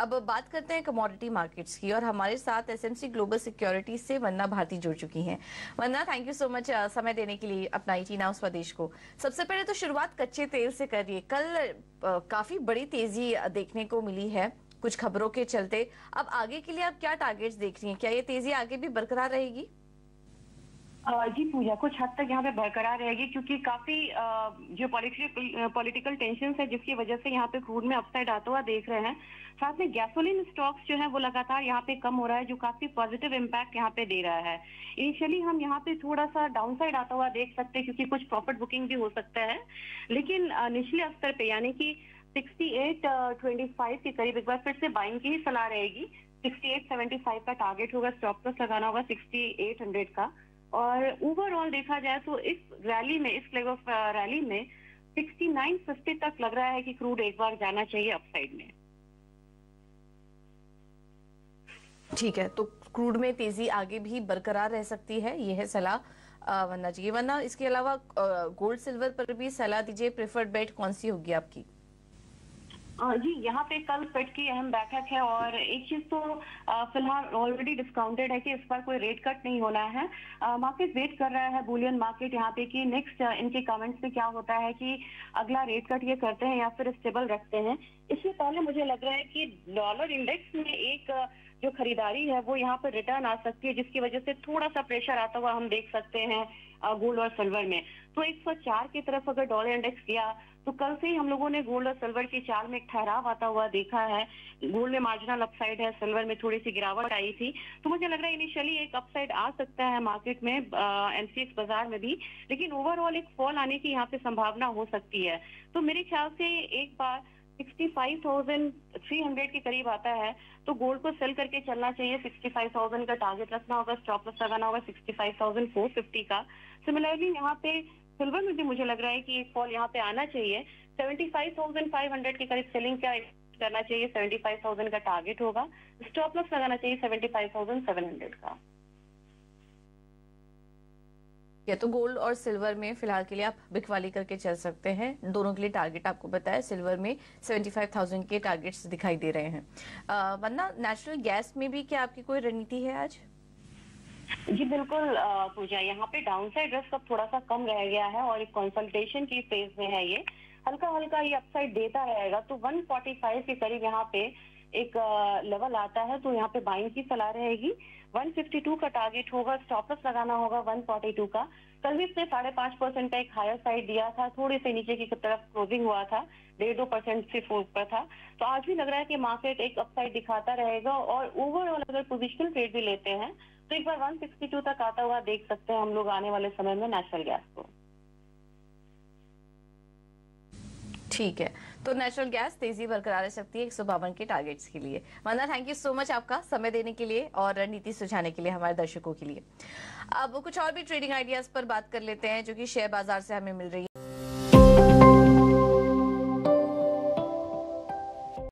अब बात करते हैं कमोडिटी मार्केट्स की और हमारे साथ एसएमसी ग्लोबल सिक्योरिटीज से वंदना भारती जुड़ चुकी हैं। Vandana, thank you so much समय देने के लिए अपना ईटी नाउ स्वदेश को। सबसे पहले तो शुरुआत कच्चे तेल से करिए। कल काफी बड़ी तेजी देखने को मिली है कुछ खबरों के चलते। अब आगे के लिए आप क्या टारगेट्स देख रही हैं? क्या ये तेजी आगे भी बरकरार रहेगी? जी पूजा, कुछ हद तक यहाँ पे बरकरार रहेगी क्योंकि काफी जो पॉलिटिकल टेंशन है जिसकी वजह से यहाँ पे क्रूड में अपसाइड आता हुआ देख रहे हैं। साथ में गैसोलीन स्टॉक्स जो है वो लगातार यहाँ पे कम हो रहा है, जो काफी पॉजिटिव इम्पैक्ट यहाँ पे दे रहा है। इनिशियली हम यहाँ पे थोड़ा सा डाउन साइड आता हुआ देख सकते हैं क्योंकि कुछ प्रॉफिट बुकिंग भी हो सकता है, लेकिन निचले स्तर पे यानी कि 68.25 के करीब एक बार फिर से बाइंग की ही सलाह रहेगी। 68.75 का टारगेट होगा, स्टॉप लॉस लगाना होगा 6800 का। और ओवरऑल देखा जाए तो इस रैली में, इस लेग ऑफ रैली में 6950 तक लग रहा है कि क्रूड एक बार जाना चाहिए अपसाइड में। ठीक है, तो क्रूड में तेजी आगे भी बरकरार रह सकती है, ये है सलाह वंदना जी। वंदना, इसके अलावा गोल्ड सिल्वर पर भी सलाह दीजिए। प्रेफर्ड बेट कौन सी होगी आपकी? जी, यहाँ पे कल फेड की अहम बैठक है और एक चीज तो फिलहाल ऑलरेडी डिस्काउंटेड है कि इस बार कोई रेट कट नहीं होना है। मार्केट वेट कर रहा है, बुलियन मार्केट यहाँ पे कि नेक्स्ट इनके कमेंट्स में क्या होता है कि अगला रेट कट ये करते हैं या फिर स्टेबल रखते हैं। इससे पहले मुझे लग रहा है कि डॉलर इंडेक्स में एक जो खरीदारी है वो यहाँ पर रिटर्न आ सकती है, जिसकी वजह से थोड़ा सा प्रेशर आता हुआ हम देख सकते हैं गोल्ड और सिल्वर में। तो 104 की तरफ अगर डॉलर इंडेक्स गया तो कल से ही हम लोगों ने गोल्ड और सिल्वर की चाल में एक ठहराव आता हुआ देखा है। गोल्ड में मार्जिनल अपसाइड है, सिल्वर में थोड़ी सी गिरावट आई थी। तो मुझे लग रहा है इनिशियली एक अपसाइड आ सकता है मार्केट में, एमसीएक्स बाजार में भी, लेकिन ओवरऑल एक फॉल आने की यहाँ पे संभावना हो सकती है। तो मेरे ख्याल से एक बार 65,300 के करीब आता है तो गोल्ड को सेल करके चलना चाहिए। 65,000 का टारगेट रखना होगा, स्टॉप लॉस लगाना होगा 65,450 का। सिमिलरली यहाँ पे सिल्वर में भी मुझे लग रहा है कि एक फॉल यहाँ पे आना चाहिए। 75,500 के करीब सेलिंग का करना चाहिए, 75,000 का टारगेट होगा। स्टॉप लॉस लगाना चाहिए 75,700 का। या तो गोल्ड और सिल्वर में फिलहाल के लिए आप बिकवाली करके चल सकते हैं। दोनों के लिए टारगेट आपको बताया, सिल्वर में 75,000 के टारगेट्स दिखाई दे रहे हैं। वरना नेचुरल गैस में भी क्या आपकी कोई रणनीति है आज? जी बिल्कुल पूजा, यहाँ पे डाउनसाइड रिस्क अब थोड़ा सा कम रह गया है और एक कंसल्टेशन की फेज में है। ये हल्का हल्का ये अपसाइड देता रहेगा। तो 145 के करीब यहाँ पे एक लेवल आता है तो यहाँ पे बाइंग की सलाह रहेगी। 152 का टारगेट होगा, स्टॉप लॉस लगाना होगा 142 का। कल भी इसने 5.5% का एक हायर साइड दिया था, थोड़े से नीचे की तरफ क्लोजिंग हुआ था, 1.5% से ऊपर था। तो आज भी लग रहा है कि मार्केट एक अपसाइड दिखाता रहेगा और ओवरऑल अगर पोजिशनल ट्रेड भी लेते हैं तो एक बार 162 तक आता हुआ देख सकते हैं हम लोग आने वाले समय में नेचुरल गैस को। ठीक है, तो नेचुरल गैस तेजी बरकरार रह सकती है 152 के टारगेट्स के लिए। Vandana, thank you so much आपका समय देने के लिए और रणनीति सुझाने के लिए हमारे दर्शकों के लिए। अब कुछ और भी ट्रेडिंग आइडियाज पर बात कर लेते हैं जो कि शेयर बाजार से हमें मिल रही है।